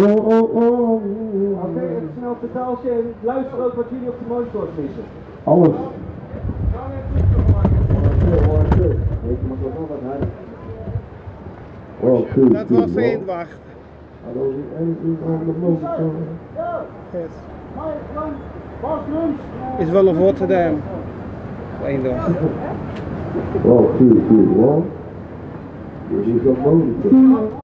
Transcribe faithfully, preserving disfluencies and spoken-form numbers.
oh, oh, oh. Oké, okay, even snel vertaaltje en luister ook wat jullie op de monitor missen. Alles. Weet je, maar nog wat harder. Well, cool, Dat cool, was well. Eendwacht. I don't need anything on the monitor. Yes. Is wel een Rotterdam. Eendwacht. Well, cool, cool, well. This is a monitor.